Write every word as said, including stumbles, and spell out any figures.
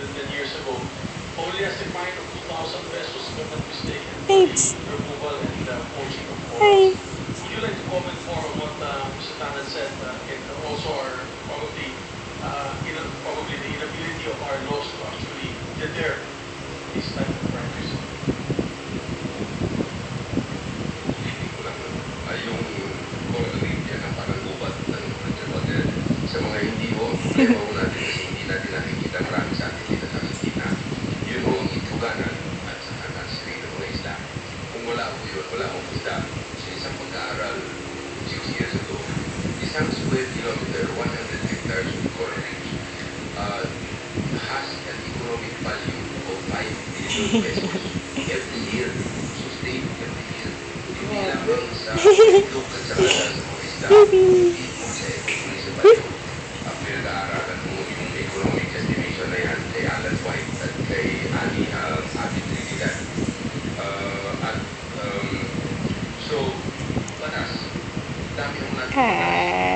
than ten years ago, only as a fine of two thousand pesos, if I'm not mistaken, for Thanks. the removal and uh, poaching of Hi. corals. Would you like to comment more on what uh, Mister Tanan said, uh, and also our probably, uh, you know, probably the inability of our laws to actually deter these type of crimes? Ay yung coral reef yan ang parang gubat ng underwater. Sa mga hindi mo, problema mo natin kasi hindi natin nakikita, marami sa atin dito nakikita. Yun ho ang ituganan at saka nasiri ng mga isla. Kung wala ko yun, wala akong isla. Sa isang pag-aaral, six years ago, isang square kilometer, one hundred hectares of coral reef uh, has an economic value of five billion pesos every year. Sustained every year. Hindi lamang sa itlog at saka sa mga isda, hindi po sa ecotourism value. Ang pinag-aaralan mo yung economic estimation na yan kay Alan White at kay Annie uh, Abby Trinidad. Uh, at um, so, panas, dami ang natin panas.